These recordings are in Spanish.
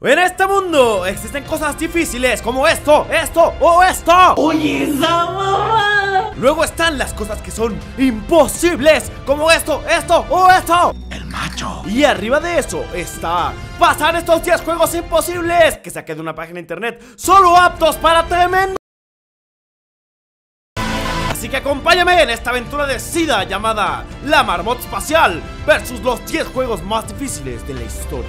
En este mundo existen cosas difíciles como esto, esto o esto. Oye, esa mamá. Luego están las cosas que son imposibles como esto, esto o esto. El macho. Y arriba de eso está pasar estos 10 juegos imposibles que saqué de una página de internet solo aptos para tremendo. Así que acompáñame en esta aventura de SIDA llamada La Marmota Espacial versus los 10 juegos más difíciles de la historia.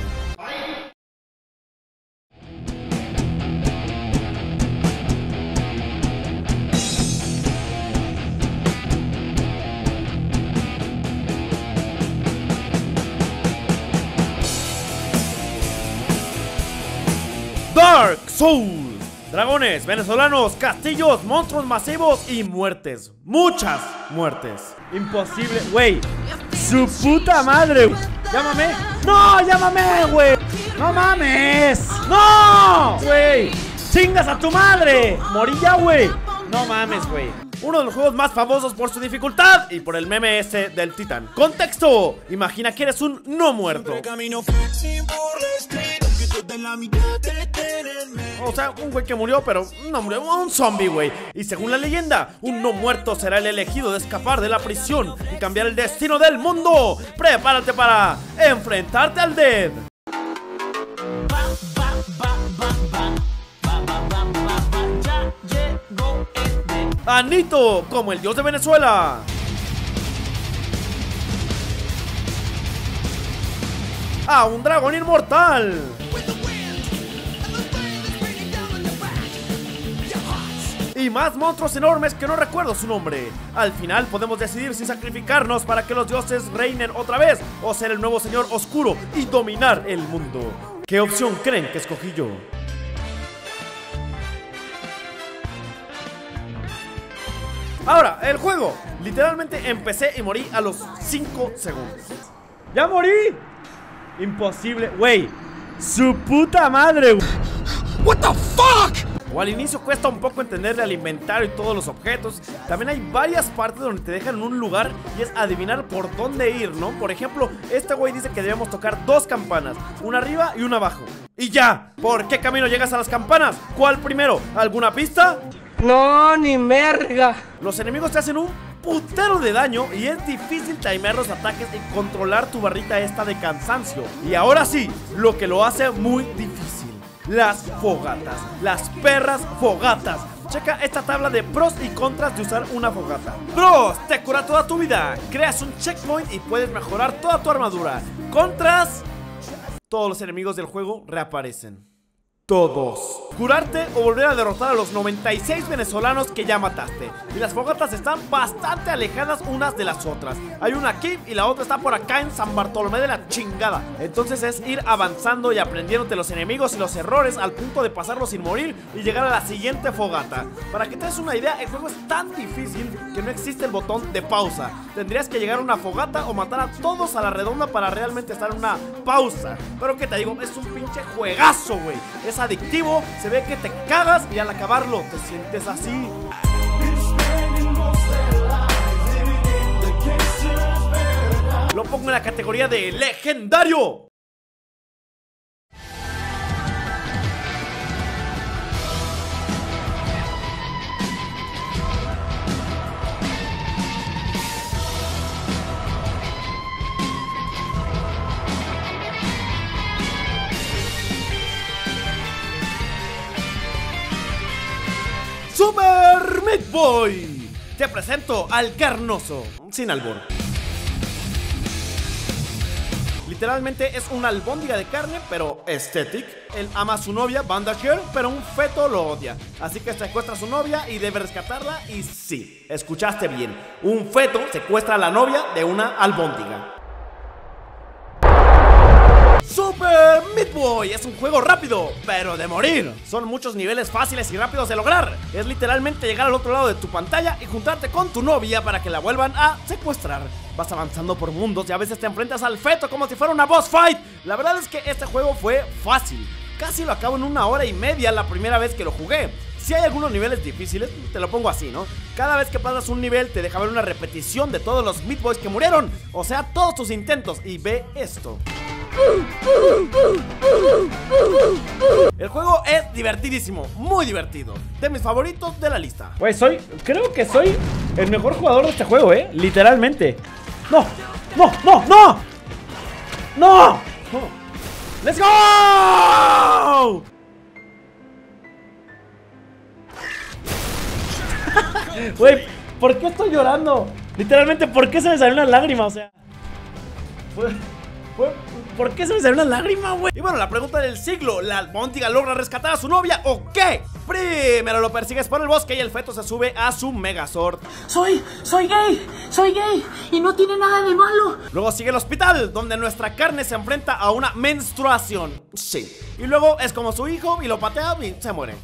Dark Souls. Dragones, venezolanos, castillos, monstruos masivos y muertes. Muchas muertes. Imposible, güey. Su puta madre. Llámame. No, llámame, güey. No mames. No, güey. Chingas a tu madre. Morí ya, güey. No mames, güey. Uno de los juegos más famosos por su dificultad y por el meme ese del titán. Contexto: imagina que eres un no muerto. O sea, un güey que murió, pero no murió, un zombie, güey. Y según la leyenda, un no muerto será el elegido de escapar de la prisión y cambiar el destino del mundo. Prepárate para enfrentarte al Dead. Anito, como el dios de Venezuela. A un dragón inmortal. Y más monstruos enormes que no recuerdo su nombre. Al final podemos decidir si sacrificarnos para que los dioses reinen otra vez o ser el nuevo señor oscuro y dominar el mundo. ¿Qué opción creen que escogí yo? Ahora, el juego. Literalmente empecé y morí a los 5 segundos. ¡Ya morí! Imposible, güey. Su puta madre. What the fuck? O al inicio cuesta un poco entenderle al inventario y todos los objetos. También hay varias partes donde te dejan en un lugar y es adivinar por dónde ir, ¿no? Por ejemplo, este güey dice que debemos tocar 2 campanas, una arriba y una abajo. Y ya, ¿por qué camino llegas a las campanas? ¿Cuál primero? ¿Alguna pista? No, ni merga. Los enemigos te hacen un putero de daño y es difícil timear los ataques y controlar tu barrita esta de cansancio. Y ahora sí, lo que lo hace muy difícil: las fogatas, las perras fogatas. Checa esta tabla de pros y contras de usar una fogata. Pros: te cura toda tu vida, creas un checkpoint y puedes mejorar toda tu armadura. Contras: todos los enemigos del juego reaparecen. Todos. Curarte o volver a derrotar a los 96 venezolanos que ya mataste. Y las fogatas están bastante alejadas unas de las otras. Hay una aquí y la otra está por acá en San Bartolomé de la chingada. Entonces es ir avanzando y aprendiéndote los enemigos y los errores al punto de pasarlos sin morir y llegar a la siguiente fogata. Para que te des una idea, el juego es tan difícil que no existe el botón de pausa. Tendrías que llegar a una fogata o matar a todos a la redonda para realmente estar en una pausa. Pero que te digo, es un pinche juegazo, güey. Es adictivo, se ve que te cagas y al acabarlo te sientes así. Lo pongo en la categoría de legendario. Super Meat Boy. Te presento al carnoso, sin albur. Literalmente es una albóndiga de carne, pero estética. Él ama a su novia, Bandasher, pero un feto lo odia. Así que secuestra a su novia y debe rescatarla. Y sí, escuchaste bien, un feto secuestra a la novia de una albóndiga. Super Meat Boy es un juego rápido, pero de morir. Son muchos niveles fáciles y rápidos de lograr. Es literalmente llegar al otro lado de tu pantalla y juntarte con tu novia para que la vuelvan a secuestrar. Vas avanzando por mundos y a veces te enfrentas al feto como si fuera una boss fight. La verdad es que este juego fue fácil. Casi lo acabo en 1 hora y media la primera vez que lo jugué. Si hay algunos niveles difíciles, te lo pongo así, ¿no? Cada vez que pasas un nivel te deja ver una repetición de todos los Meat Boys que murieron. O sea, todos tus intentos. Y ve esto. divertidísimo, muy divertido. De mis favoritos de la lista. Pues creo que soy el mejor jugador de este juego, literalmente. No, no, no, no. No. ¡Let's go! Güey, ¿por qué estoy llorando? Literalmente, ¿por qué se me salió una lágrima? O sea, ¿por qué se me salió una lágrima, güey? Y bueno, la pregunta del siglo: ¿la albóndiga logra rescatar a su novia o qué? Primero lo persigues por el bosque y el feto se sube a su Megazord. Soy gay y no tiene nada de malo. Luego sigue el hospital, donde nuestra carne se enfrenta a una menstruación. Sí. Y luego es como su hijo y lo patea y se muere.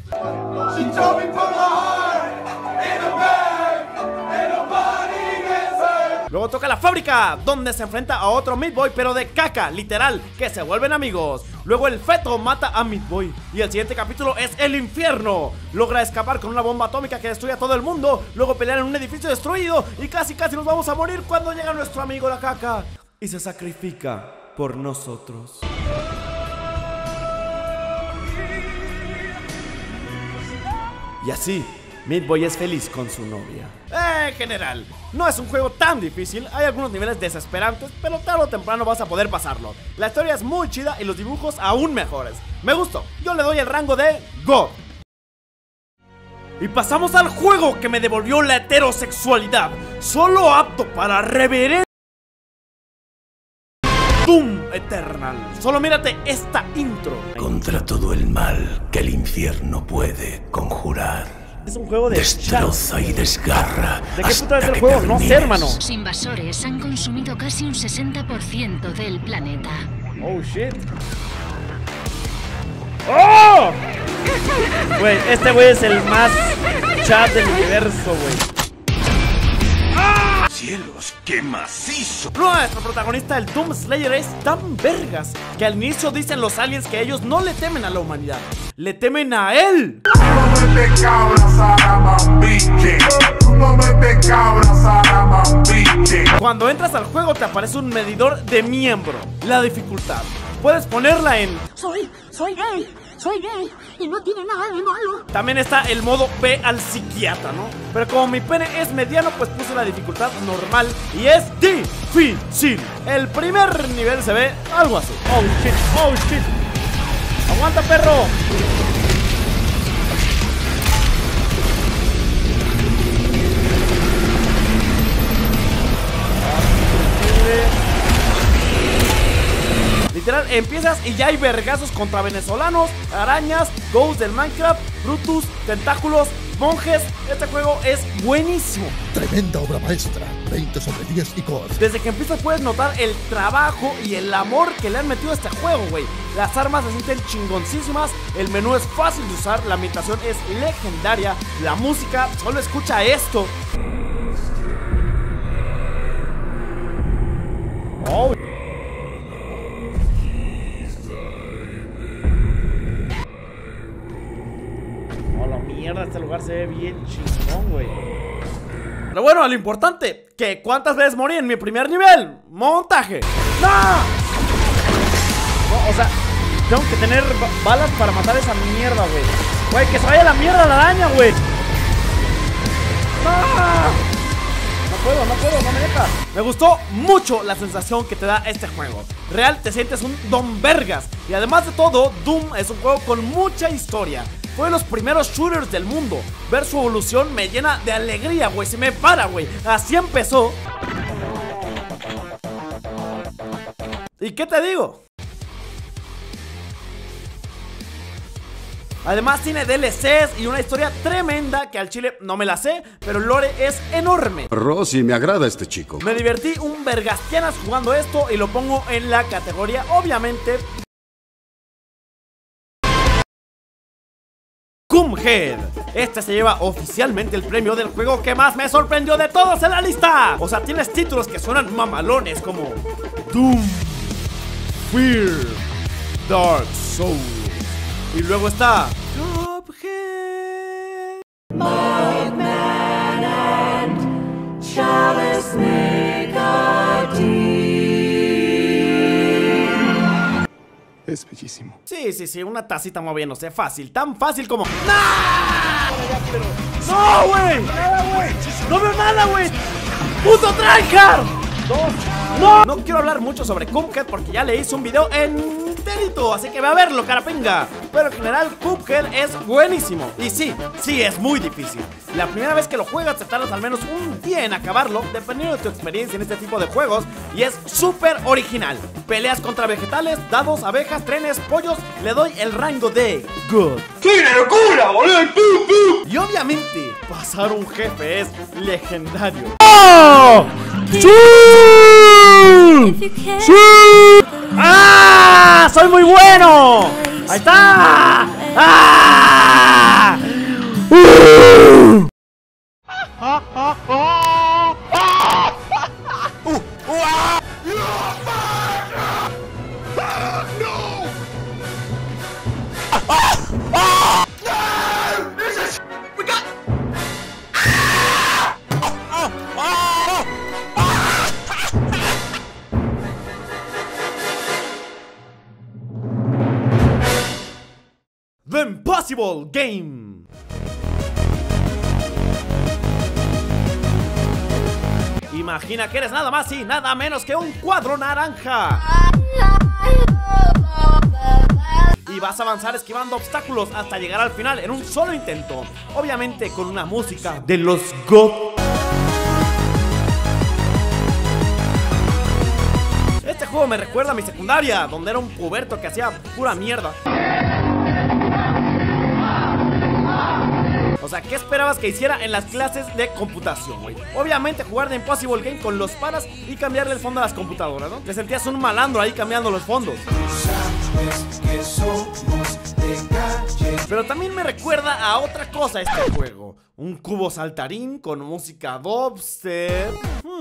Luego toca la fábrica, donde se enfrenta a otro Meat Boy, pero de caca, literal, que se vuelven amigos. Luego el feto mata a Meat Boy. Y el siguiente capítulo es el infierno. Logra escapar con una bomba atómica que destruye a todo el mundo. Luego pelear en un edificio destruido. Y casi nos vamos a morir cuando llega nuestro amigo la caca y se sacrifica por nosotros. Y así Meat Boy es feliz con su novia. En general, no es un juego tan difícil. Hay algunos niveles desesperantes, pero tarde o temprano vas a poder pasarlo. La historia es muy chida y los dibujos aún mejores. Me gustó, yo le doy el rango de God. Y pasamos al juego que me devolvió la heterosexualidad, solo apto para reverentes. Doom Eternal. Solo mírate esta intro. Contra todo el mal que el infierno puede conjurar. Es un juego de destroza y desgarra. ¿De qué puta es el juego? No sé, hermano. Los invasores han consumido casi un 60% del planeta. Oh, shit. ¡Oh! Güey, este güey es el más chat del universo, güey. ¡Cielos, qué macizo! Nuestro protagonista, el Doom Slayer, es tan vergas que al inicio dicen los aliens que ellos no le temen a la humanidad, le temen a él. Cuando entras al juego te aparece un medidor de miembro, la dificultad. Puedes ponerla en Soy gay y no tiene nada de malo. También está el modo ve al psiquiatra, ¿no? Pero como mi pene es mediano, pues puse la dificultad normal y es difícil. El primer nivel se ve algo así. Oh shit, oh shit. Aguanta, perro. Literal, empiezas y ya hay vergazos contra venezolanos, arañas, ghosts del Minecraft, Brutus, tentáculos, monjes. Este juego es buenísimo. Tremenda obra maestra, 20 sobre 10 y core. Desde que empiezas puedes notar el trabajo y el amor que le han metido a este juego, güey. Las armas se sienten chingoncísimas, el menú es fácil de usar, la ambientación es legendaria, la música, solo escucha esto. Oh. Mierda, este lugar se ve bien chingón, güey. Pero bueno, lo importante, que ¿cuántas veces morí en mi primer nivel? Montaje. ¡No! No, o sea, tengo que tener balas para matar esa mierda, güey. Güey, que se vaya a la mierda la araña, güey. ¡No! No me deja. Me gustó mucho la sensación que te da este juego. Real, te sientes un don vergas. Y además de todo, Doom es un juego con mucha historia. Fue de los primeros shooters del mundo. Ver su evolución me llena de alegría, güey. Se me para, güey. Así empezó. ¿Y qué te digo? Además tiene DLCs y una historia tremenda que al chile no me la sé, pero el lore es enorme. Rosy, me agrada este chico. Me divertí un vergastianas jugando esto y lo pongo en la categoría, obviamente, Cuphead. Este se lleva oficialmente el premio del juego que más me sorprendió de todos en la lista. O sea, tienes títulos que suenan mamalones como Doom, Fear, Dark Souls. Y luego está Cuphead. Es bellísimo. Sí, una tacita moviéndose, fácil, tan fácil como... ¡No, güey! ¡No veo nada, güey! ¡Puto tryhard! No quiero hablar mucho sobre Cuphead porque ya le hice un video enterito, así que ve a verlo, carapinga. Pero en general Cuphead es buenísimo. Y sí, es muy difícil. La primera vez que lo juegas te tardas al menos un día en acabarlo, dependiendo de tu experiencia en este tipo de juegos. Y es súper original. Peleas contra vegetales, dados, abejas, trenes, pollos. Le doy el rango de Good. ¡Sí, una locura, boludo! Y obviamente pasar un jefe es legendario. ¡Oh! ¡Sí! ¡Sí! ¡Ah! ¡Soy muy bueno! ¡Ahí está! ¡Ah! The Impossible Game. Imagina que eres nada más y nada menos que un cuadro naranja. Y vas a avanzar esquivando obstáculos hasta llegar al final en un solo intento. Obviamente con una música de los God. Este juego me recuerda a mi secundaria, donde era un puberto que hacía pura mierda. O sea, ¿qué esperabas que hiciera en las clases de computación, güey? Obviamente jugar de Impossible Game con los panas y cambiarle el fondo a las computadoras, ¿no? Te sentías un malandro ahí cambiando los fondos. Pero también me recuerda a otra cosa este juego. Un cubo saltarín con música dubstep.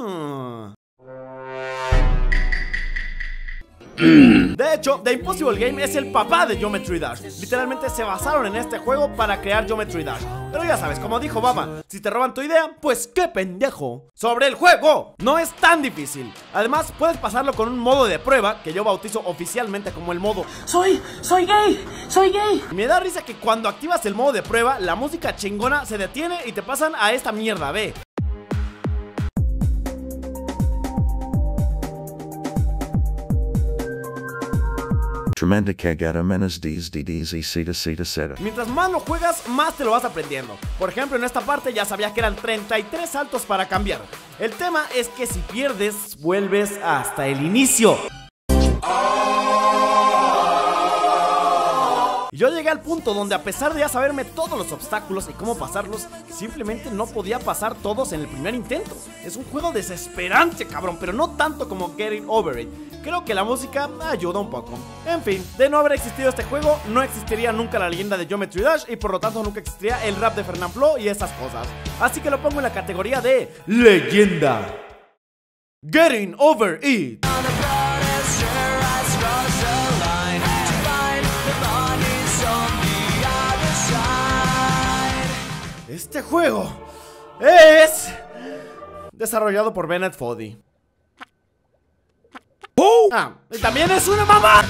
De hecho, The Impossible Game es el papá de Geometry Dash. Literalmente se basaron en este juego para crear Geometry Dash. Pero ya sabes, como dijo Baba, si te roban tu idea, pues qué pendejo. Sobre el juego, no es tan difícil. Además, puedes pasarlo con un modo de prueba que yo bautizo oficialmente como el modo Soy gay. Me da risa que cuando activas el modo de prueba, la música chingona se detiene y te pasan a esta mierda, ve. Tremenda cagada menos DDs y cita. Mientras más lo juegas, más te lo vas aprendiendo. Por ejemplo, en esta parte ya sabía que eran 33 saltos para cambiar. El tema es que si pierdes, vuelves hasta el inicio. Yo llegué al punto donde, a pesar de ya saberme todos los obstáculos y cómo pasarlos, simplemente no podía pasar todos en el primer intento. Es un juego desesperante, cabrón, pero no tanto como Getting Over It. Creo que la música ayuda un poco. En fin, de no haber existido este juego, no existiría nunca la leyenda de Geometry Dash y por lo tanto nunca existiría el rap de Fernanfloo y esas cosas. Así que lo pongo en la categoría de leyenda. Getting Over It. Este juego es desarrollado por Bennett Foddy. Y también es una mamá.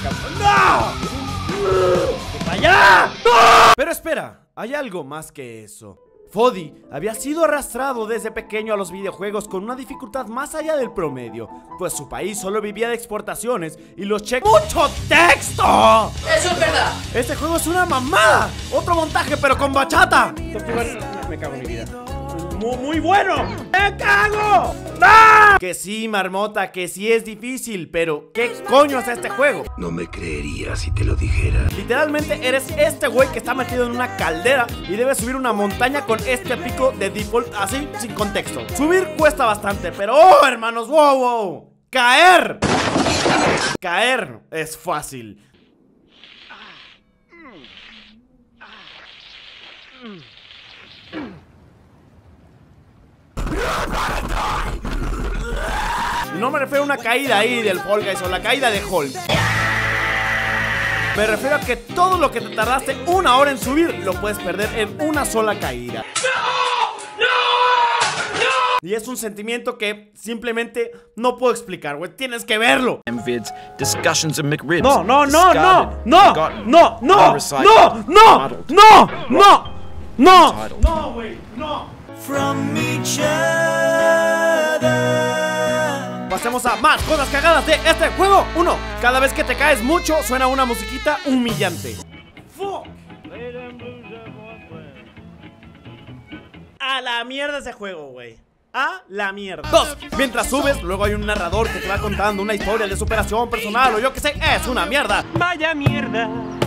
¡No! ¡Vaya! ¡No! Pero espera, hay algo más que eso. Foddy había sido arrastrado desde pequeño a los videojuegos con una dificultad más allá del promedio, pues su país solo vivía de exportaciones y los cheques... ¡Mucho texto! Eso es verdad. Este juego es una mamada. Otro montaje pero con bachata. Me cago en mi vida. Muy bueno. ¡Me cago! ¡No! Que sí, marmota, que sí es difícil, pero ¿qué coño es este juego? No me creería si te lo dijera. Literalmente eres este güey que está metido en una caldera y debe subir una montaña con este pico de default así, sin contexto. Subir cuesta bastante, pero ¡oh, hermanos! ¡Wow! ¡Caer! Caer es fácil. No me refiero a una caída ahí del Fall Guys o la caída de Hulk. Me refiero a que todo lo que te tardaste 1 hora en subir lo puedes perder en una sola caída. Y es un sentimiento que simplemente no puedo explicar, güey. Tienes que verlo. No, no, no, no, no, no, no, no, no, no, no, no, no, no, güey, no. Pasemos a más cosas cagadas de este juego. 1. Cada vez que te caes mucho suena una musiquita humillante. Fuck. A la mierda ese juego, güey. A la mierda. 2. Mientras subes, luego hay un narrador que te va contando una historia de superación personal o yo que sé, es una mierda. Vaya mierda.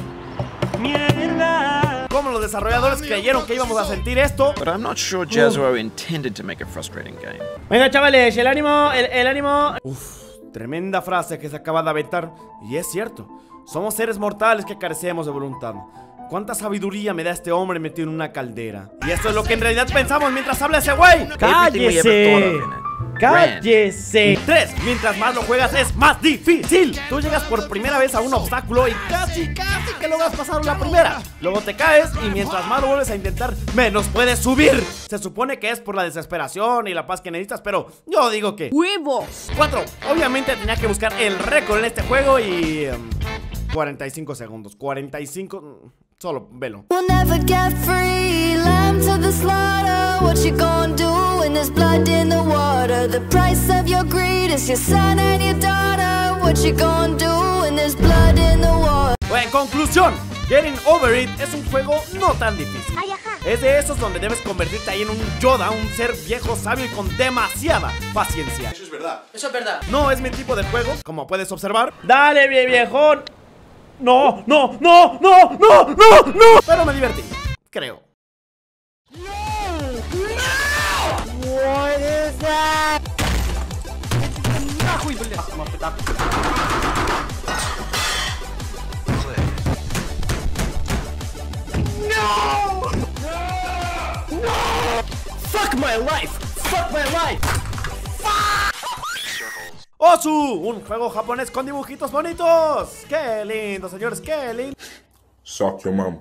Mierda. Como los desarrolladores creyeron que íbamos a sentir esto. But I'm not sure Jazro intended to make a frustrating game. Venga, chavales, el ánimo, el ánimo. Tremenda frase que se acaba de aventar. Y es cierto, somos seres mortales que carecemos de voluntad. ¿Cuánta sabiduría me da este hombre metido en una caldera? Y esto es lo que en realidad pensamos mientras habla ese güey. ¡Cállese! ¡Cállese! 3. Mientras más lo juegas es más difícil. Tú llegas por primera vez a un obstáculo y casi que logras pasar la primera. Luego te caes y mientras más lo vuelves a intentar, menos puedes subir. Se supone que es por la desesperación y la paz que necesitas, pero yo digo que... ¡huevos! 4. Obviamente tenía que buscar el récord en este juego y... 45 segundos. 45... Solo velo. We'll never get free, lamb to the slaughter. What you gonna do when there's blood in the water? The price of your greed is your son and your daughter. What you gonna do when there's blood in the water? En conclusión, Getting Over It es un juego no tan difícil. Es de esos donde debes convertirte ahí en un Yoda, un ser viejo, sabio y con demasiada paciencia. Eso es verdad. Eso es verdad. No es mi tipo de juego, como puedes observar. Dale, viejón. No, no, no, no, no, no, no. Pero me divertí, creo. What is that? No! Fuck my life! Fuck my life! Osu, un juego japonés con dibujitos bonitos. ¡Qué lindo, señores! ¡Qué lindo! Suck your mom.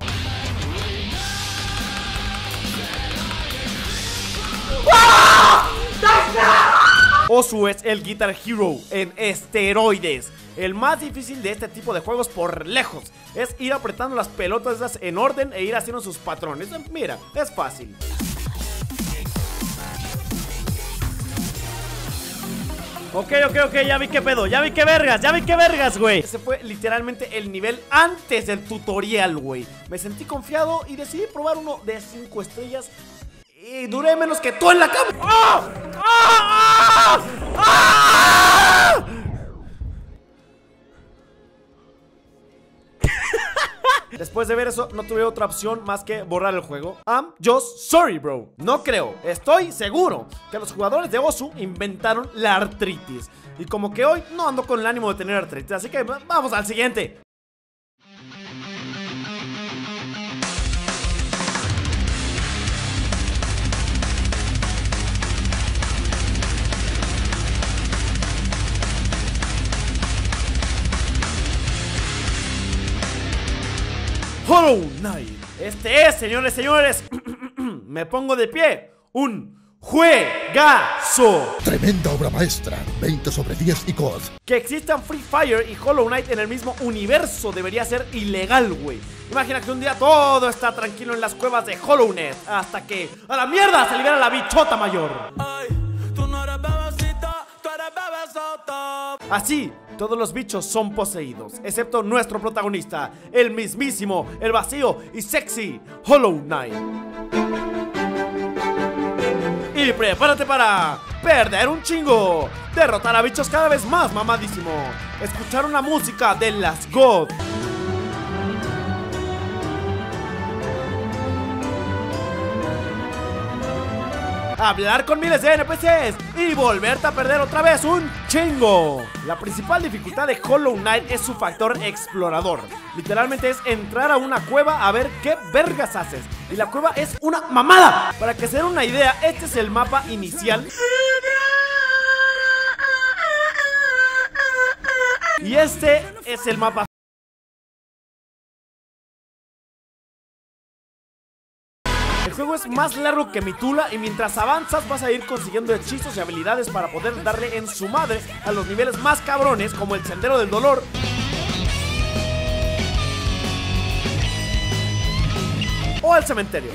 Osu es el Guitar Hero en esteroides. El más difícil de este tipo de juegos por lejos. Es ir apretando las pelotas esas en orden e ir haciendo sus patrones. Mira, es fácil. Ok, ya vi qué pedo, ya vi qué vergas, güey. Ese fue literalmente el nivel antes del tutorial, güey. Me sentí confiado y decidí probar uno de 5 estrellas. Y duré menos que tú en la cama. ¡Ah! ¡Ah! ¡Ah! Después de ver eso, no tuve otra opción más que borrar el juego. I'm just sorry, bro. No creo, estoy seguro que los jugadores de Osu inventaron la artritis. Y como que hoy no ando con el ánimo de tener artritis, así que vamos al siguiente. Hollow Knight. Este es, señores, me pongo de pie. Un juegazo. Tremenda obra maestra. 20 sobre 10 y COD. Que existan Free Fire y Hollow Knight en el mismo universo debería ser ilegal, güey. Imagina que un día todo está tranquilo en las cuevas de Hollow Knight hasta que a la mierda se libera la bichota mayor. Así, todos los bichos son poseídos, excepto nuestro protagonista, el mismísimo, el vacío y sexy Hollow Knight. Y prepárate para perder un chingo, derrotar a bichos cada vez más mamadísimos, escuchar una música de las God, hablar con miles de NPCs y volverte a perder otra vez un chingo. La principal dificultad de Hollow Knight es su factor explorador. Literalmente es entrar a una cueva a ver qué vergas haces. Y la cueva es una mamada. Para que se den una idea, este es el mapa inicial. Y este es el mapa El juego es más largo que mi tula y mientras avanzas vas a ir consiguiendo hechizos y habilidades para poder darle en su madre a los niveles más cabrones como el Sendero del Dolor o el cementerio.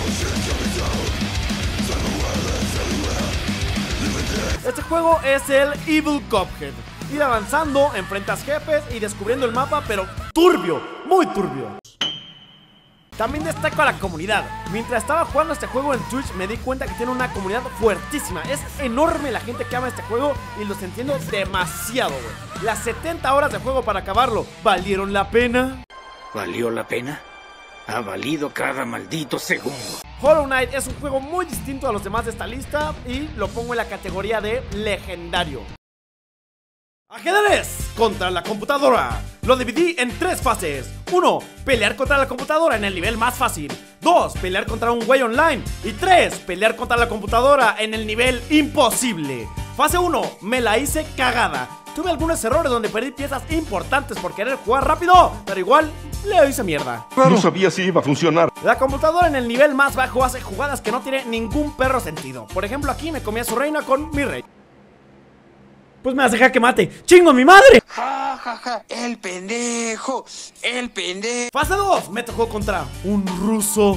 Este juego es el Evil Cuphead. Ir avanzando, enfrentas jefes y descubriendo el mapa, pero turbio, muy turbio. También destaco a la comunidad. Mientras estaba jugando este juego en Twitch me di cuenta que tiene una comunidad fuertísima. Es enorme la gente que ama este juego y los entiendo demasiado, güey. Las 70 horas de juego para acabarlo, ¿valieron la pena? ¿Valió la pena? Ha valido cada maldito segundo. Hollow Knight es un juego muy distinto a los demás de esta lista y lo pongo en la categoría de legendario. Ajedrez contra la computadora. Lo dividí en 3 fases. 1. Pelear contra la computadora en el nivel más fácil. 2. Pelear contra un güey online. Y 3. Pelear contra la computadora en el nivel imposible. Fase 1. Me la hice cagada. Tuve algunos errores donde perdí piezas importantes por querer jugar rápido, pero igual le hice mierda. No sabía si iba a funcionar. La computadora en el nivel más bajo hace jugadas que no tiene ningún perro sentido. Por ejemplo, aquí me comí a su reina con mi rey. Pues me hace jaque mate. ¡Chingo mi madre! Ja, ja, ja, el pendejo, el pendejo. Fase 2, me tocó contra un ruso.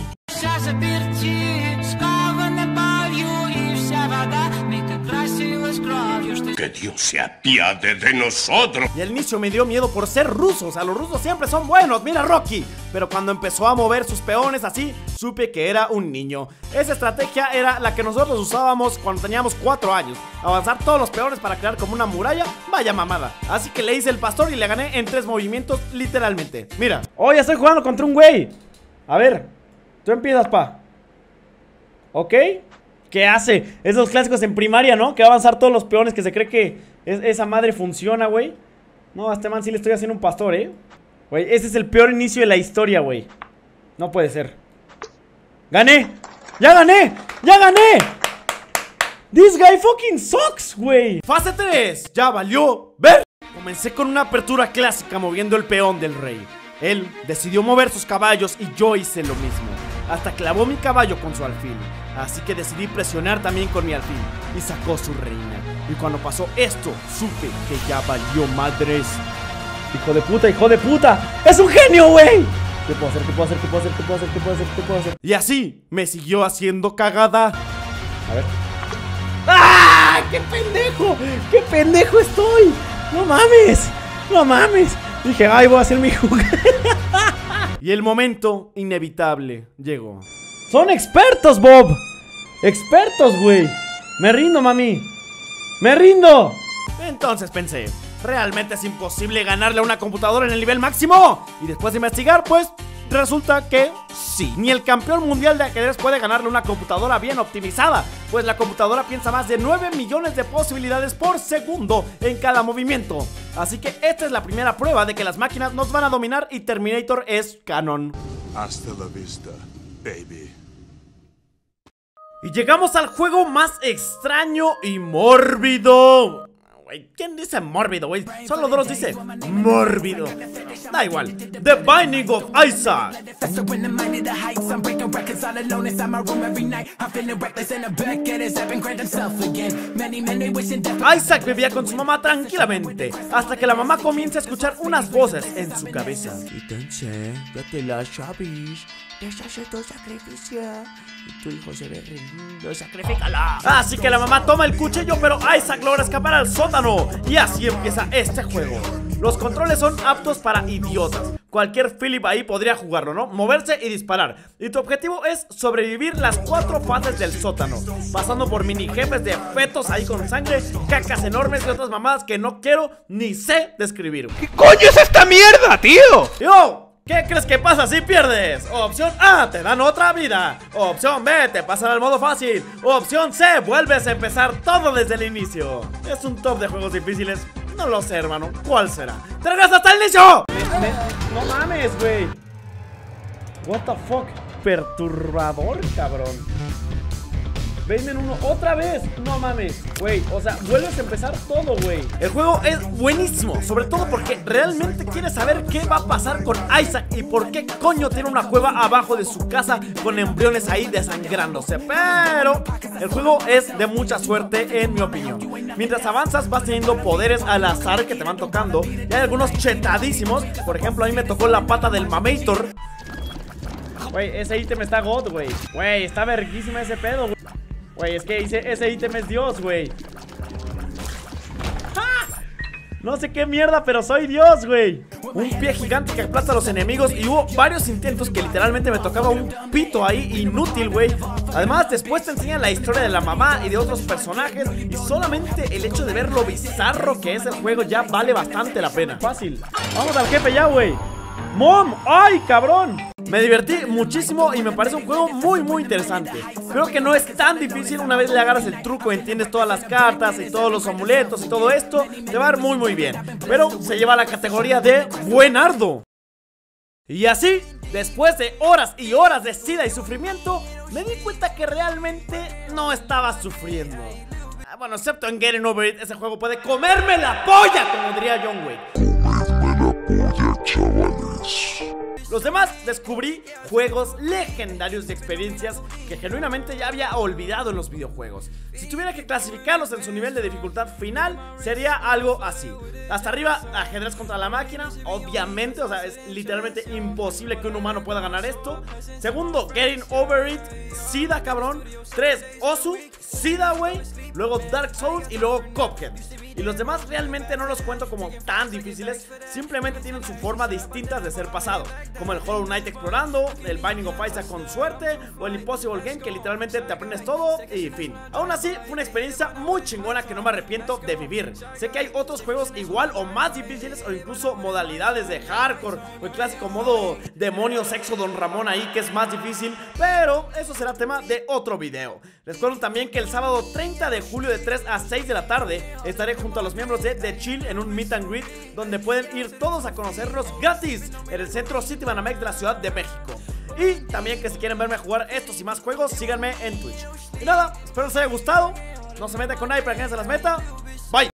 Que Dios se apiade de nosotros. Y al inicio me dio miedo por ser ruso. O sea, los rusos siempre son buenos, mira Rocky. Pero cuando empezó a mover sus peones así, supe que era un niño. Esa estrategia era la que nosotros usábamos cuando teníamos 4 años. Avanzar todos los peones para crear como una muralla, vaya mamada. Así que le hice el pastor y le gané en 3 movimientos literalmente. Mira. Oh, ya estoy jugando contra un güey. A ver, tú empiezas, pa. ¿Ok? ¿Qué hace? Esos clásicos en primaria, ¿no? Que va a avanzar todos los peones, que se cree que esa madre funciona, güey. No, a este man sí le estoy haciendo un pastor, güey, ese es el peor inicio de la historia, güey. No puede ser. ¡Gané! ¡Ya gané! ¡Ya gané! This guy fucking sucks, güey. Fase 3, ya valió ver. Comencé con una apertura clásica moviendo el peón del rey. Él decidió mover sus caballos y yo hice lo mismo. Hasta clavó mi caballo con su alfil. Así que decidí presionar también con mi alfil y sacó su reina. Y cuando pasó esto, supe que ya valió madres. Hijo de puta, hijo de puta. ¡Es un genio, güey! ¿Qué puedo hacer? ¿Qué puedo hacer? ¿Qué puedo hacer? ¿Qué puedo hacer? ¿Qué puedo hacer? ¿Qué puedo hacer? Y así me siguió haciendo cagada. A ver. ¡Ah! ¡Qué pendejo! ¡Qué pendejo estoy! ¡No mames! ¡No mames! Dije, ay, voy a hacer mi jugada. Y el momento inevitable llegó. ¡Son expertos, Bob! ¡Expertos, güey! ¡Me rindo, mami! ¡Me rindo! Entonces pensé, ¿realmente es imposible ganarle a una computadora en el nivel máximo? Y después de investigar, pues, resulta que sí. Ni el campeón mundial de ajedrez puede ganarle a una computadora bien optimizada, pues la computadora piensa más de 9 millones de posibilidades por segundo en cada movimiento. Así que esta es la primera prueba de que las máquinas nos van a dominar y Terminator es canon. Hasta la vista, baby. Y llegamos al juego más extraño y mórbido. ¿Quién dice mórbido, güey? Solo Dross dice mórbido. Da igual. The Binding of Isaac. Isaac vivía con su mamá tranquilamente hasta que la mamá comienza a escuchar unas voces en su cabeza. Quítense, ya te la sabes. Deshace sacrificio y tu hijo se ve re lindo, sacrifícala. Así que la mamá toma el cuchillo, pero Isaac logra escapar al sótano. Y así empieza este juego. Los controles son aptos para idiotas. Cualquier Philip ahí podría jugarlo, ¿no? Moverse y disparar. Y tu objetivo es sobrevivir las 4 fases del sótano, pasando por mini jefes de fetos ahí con sangre, cacas enormes y otras mamadas que no quiero ni sé describir. ¿Qué coño es esta mierda, tío? ¡Yo! ¿Qué crees que pasa si pierdes? Opción A, te dan otra vida. Opción B, te pasan al modo fácil. Opción C, vuelves a empezar todo desde el inicio. Es un top de juegos difíciles. No lo sé, hermano. ¿Cuál será? ¡Te regresas hasta el inicio! No mames, güey. What the fuck. Perturbador, cabrón. Basement 1 otra vez. No mames, güey. O sea, vuelves a empezar todo, güey. El juego es buenísimo, sobre todo porque realmente quieres saber qué va a pasar con Isaac y por qué coño tiene una cueva abajo de su casa con embriones ahí desangrándose. Pero el juego es de mucha suerte, en mi opinión. Mientras avanzas vas teniendo poderes al azar que te van tocando. Y hay algunos chetadísimos. Por ejemplo, a mí me tocó la pata del Mamator. Güey, ese ítem está god, güey. Güey, está verguísima ese pedo, güey. Güey, es que ese ítem es Dios, güey. ¡Ah! No sé qué mierda, pero soy Dios, güey. Un pie gigante que aplasta a los enemigos. Y hubo varios intentos que literalmente me tocaba un pito ahí inútil, güey. Además, después te enseñan la historia de la mamá y de otros personajes. Y solamente el hecho de ver lo bizarro que es el juego ya vale bastante la pena. Fácil. Vamos al jefe ya, güey. ¡Mom! ¡Ay, cabrón! Me divertí muchísimo y me parece un juego muy interesante. Creo que no es tan difícil. Una vez le agarras el truco, entiendes todas las cartas y todos los amuletos y todo esto, te va a ir muy bien. Pero se lleva a la categoría de buenardo. Y así, después de horas y horas de sida y sufrimiento, me di cuenta que realmente no estaba sufriendo. Bueno, excepto en Getting Over It, ese juego puede comerme la polla, como diría John Wick. Los demás descubrí juegos legendarios y experiencias que genuinamente ya había olvidado en los videojuegos. Si tuviera que clasificarlos en su nivel de dificultad final, sería algo así. Hasta arriba, ajedrez contra la máquina, obviamente, o sea, es literalmente imposible que un humano pueda ganar esto. Segundo, Getting Over It, Sida, cabrón. 3, Osu, Sida, güey. Luego Dark Souls y luego Cuphead. Y los demás realmente no los cuento como tan difíciles, simplemente tienen su forma distinta de ser pasado, como el Hollow Knight explorando, el Binding of Isaac con suerte, o el Impossible Game que literalmente te aprendes todo y fin. Aún así, fue una experiencia muy chingona que no me arrepiento de vivir. Sé que hay otros juegos igual o más difíciles, o incluso modalidades de hardcore, o el clásico modo demonio sexo Don Ramón ahí que es más difícil, pero eso será tema de otro video. Les cuento también que el sábado 30 de julio de 3 a 6 de la tarde estaré junto a los miembros de The Chill en un meet and greet donde pueden ir todos a conocerlos gratis en el centro Citibanamex de la Ciudad de México. Y también que si quieren verme jugar estos y más juegos, síganme en Twitch. Y nada, espero les haya gustado. No se metan con nadie para que nadie se las meta. Bye.